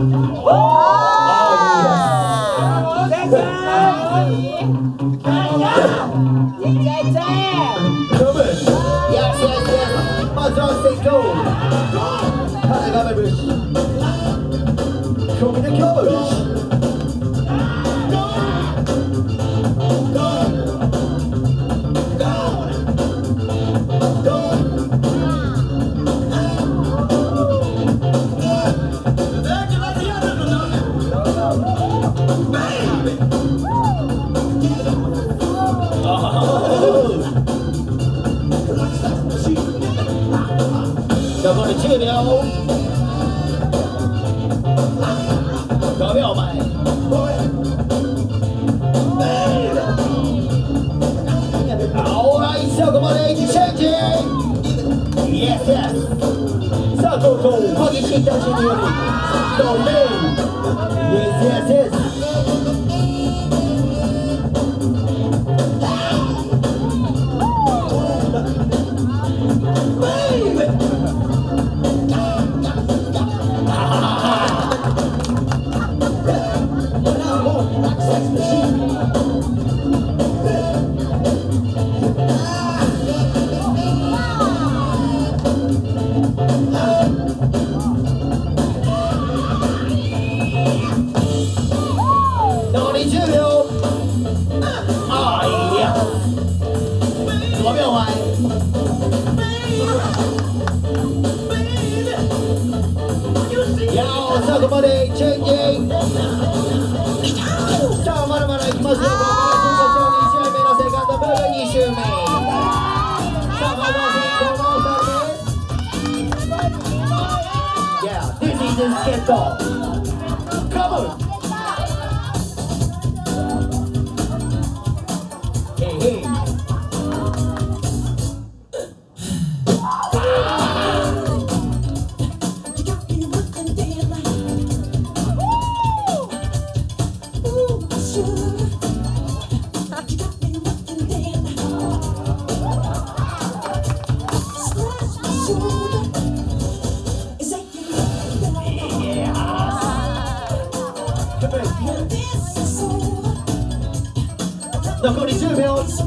残り10秒。5秒前。オーライ、そこまでチェンジ。イエスイエス。さあ、ここ激しい立ちによりドメイン。イエスイエスイエス。残り10秒。ああ、いや。5秒前。いやー、さあ、ここまでチェンジ。さあ、まだまだいきますよ。2周目のセカンドムーブ、2周目。さあ、まずは先攻の2人目。Yeah, this is the skate. Come on. Hey, hey.残り10秒。さ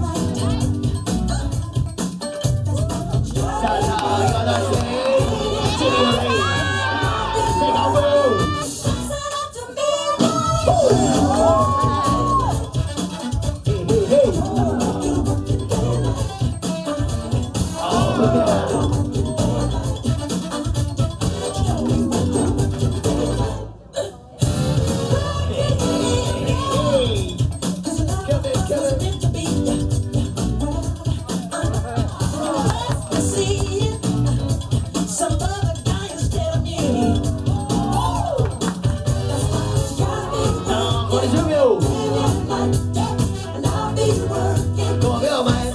あさあ、今出してチリのレイセカンド。10秒。5秒前。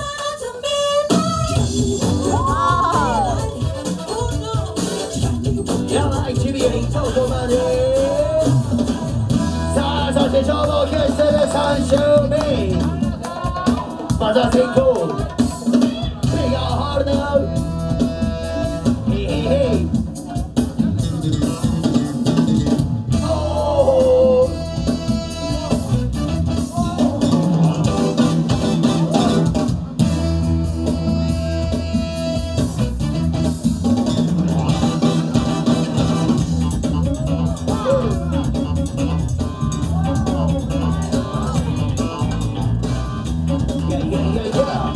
やばい、1秒にそこまで。さあ、そして勝負を決する3周目。まずは先攻。Big hard now。Hey, hey, hey。Yeah, yeah, yeah, yeah.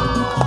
した。